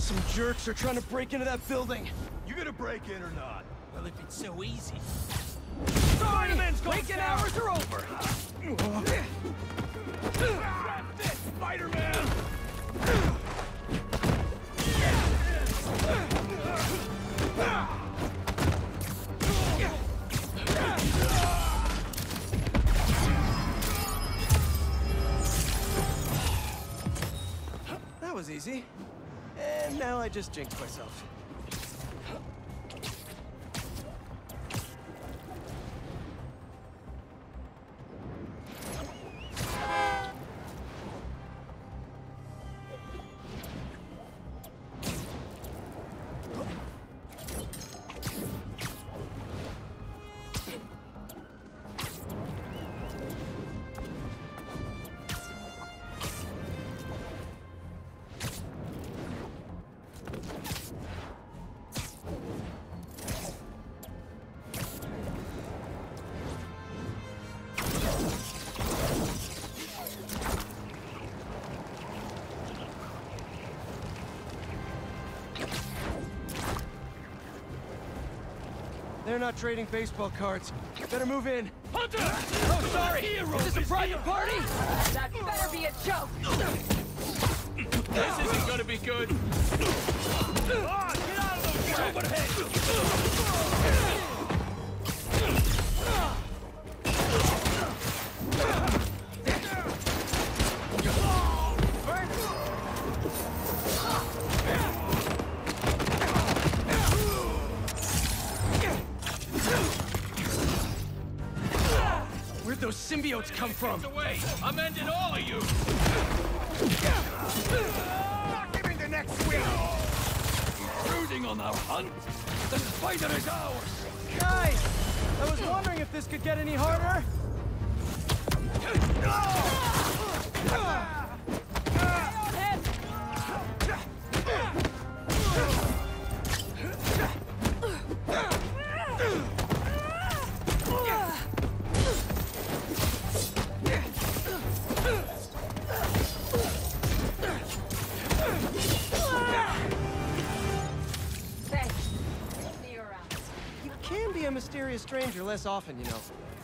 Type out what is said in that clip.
Some jerks are trying to break into that building. You gonna break in or not? Well, if it's so easy. Spider-Man's waking hours are over! Grab this, Spider-Man! That was easy. And now I just jinxed myself. They're not trading baseball cards. Better move in. Hunter! Oh, sorry! Is this a private party? That better be a joke! This isn't gonna be good. Ah, get out of the way! Overhead! Where'd those symbiotes come from? Get away! I'm ending all of you! Not giving the next swing! Intruding on our hunt? The spider is ours! Guys! I was wondering if this could get any harder. Thanks. See you around. You can be a mysterious stranger less often, you know.